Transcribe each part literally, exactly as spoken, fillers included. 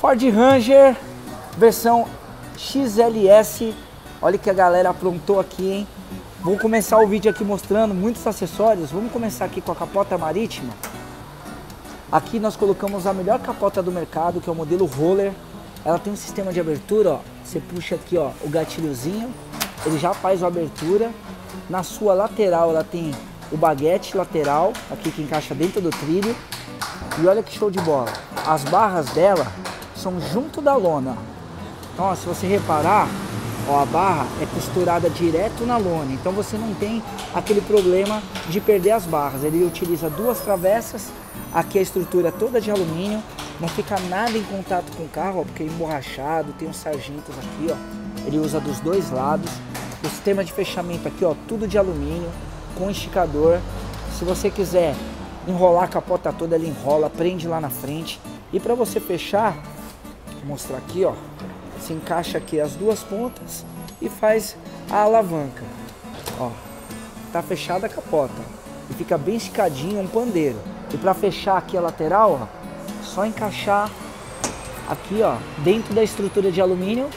Ford Ranger versão X L S. Olha que a galera aprontou aqui, hein? Vou começar o vídeo aqui mostrando muitos acessórios. Vamos começar aqui com a capota marítima. Aqui nós colocamos a melhor capota do mercado, que é o modelo Roller. Ela tem um sistema de abertura, ó. Você puxa aqui, ó, o gatilhozinho, ele já faz a abertura. Na sua lateral ela tem o baguete lateral, aqui que encaixa dentro do trilho. E olha que show de bola. As barras dela são junto da lona. Então, ó, se você reparar, ó, a barra é costurada direto na lona. Então você não tem aquele problema de perder as barras. Ele utiliza duas travessas. Aqui a estrutura é toda de alumínio. Não fica nada em contato com o carro, ó, porque é emborrachado. Tem uns sargentos aqui, ó. Ele usa dos dois lados. O sistema de fechamento aqui, ó, tudo de alumínio, com esticador. Se você quiser enrolar a capota toda, ele enrola, prende lá na frente. E para você fechar, vou mostrar aqui, ó, você encaixa aqui as duas pontas e faz a alavanca. Ó, tá fechada a capota e fica bem esticadinho, um pandeiro. E para fechar aqui a lateral, ó, só encaixar aqui, ó, dentro da estrutura de alumínio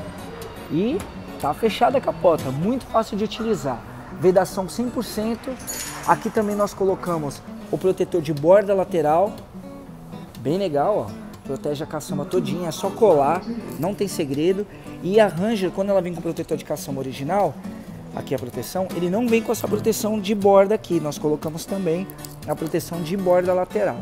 e tá fechada a capota, muito fácil de utilizar. Vedação cem por cento. Aqui também nós colocamos o protetor de borda lateral, bem legal, ó. Protege a caçamba todinha, é só colar, não tem segredo. E a Ranger, quando ela vem com o protetor de caçamba original, aqui a proteção, ele não vem com essa proteção de borda aqui. Nós colocamos também a proteção de borda lateral.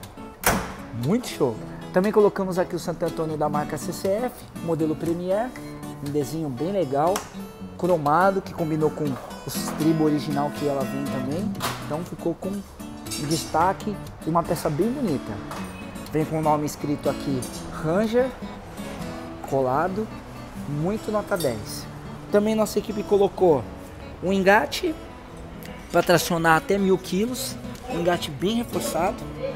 Muito show! Também colocamos aqui o Santo Antônio da marca C C F, modelo Premier, um desenho bem legal, cromado, que combinou com o estribo original que ela vem também. Então ficou com destaque e uma peça bem bonita. Vem com o nome escrito aqui Ranger, colado, muito nota dez. Também nossa equipe colocou um engate para tracionar até mil quilos, um engate bem reforçado,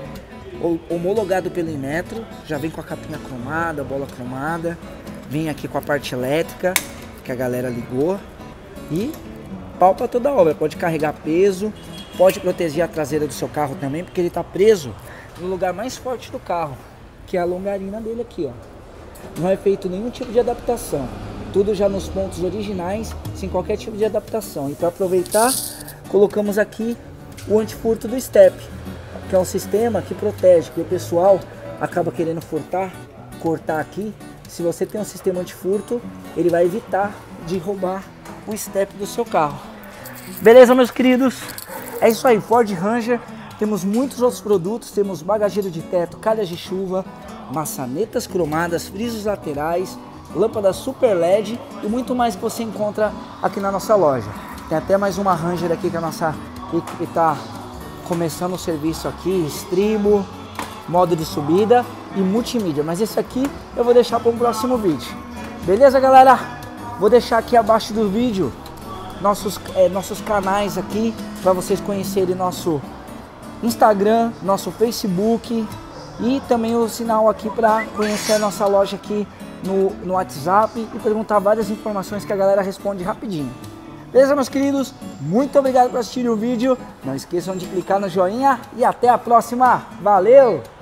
homologado pelo Inmetro, já vem com a capinha cromada, bola cromada, vem aqui com a parte elétrica que a galera ligou e pau para toda obra, pode carregar peso, pode proteger a traseira do seu carro também, porque ele está preso no lugar mais forte do carro, que é a longarina dele aqui, ó. Não é feito nenhum tipo de adaptação, tudo já nos pontos originais, sem qualquer tipo de adaptação. E para aproveitar, colocamos aqui o antifurto do step, que é um sistema que protege, que o pessoal acaba querendo furtar, cortar aqui. Se você tem um sistema antifurto, ele vai evitar de roubar o step do seu carro. Beleza, meus queridos? É isso aí, Ford Ranger. Temos muitos outros produtos, temos bagageiro de teto, calhas de chuva, maçanetas cromadas, frisos laterais, lâmpadas super L E D e muito mais que você encontra aqui na nossa loja. Tem até mais uma Ranger aqui que a nossa equipe está começando o serviço aqui, estribo, modo de subida e multimídia. Mas esse aqui eu vou deixar para um próximo vídeo. Beleza, galera? Vou deixar aqui abaixo do vídeo nossos, é, nossos canais aqui para vocês conhecerem nosso Instagram, nosso Facebook e também o sinal aqui para conhecer a nossa loja aqui no, no WhatsApp e perguntar várias informações que a galera responde rapidinho. Beleza, meus queridos? Muito obrigado por assistirem o vídeo. Não esqueçam de clicar no joinha e até a próxima. Valeu!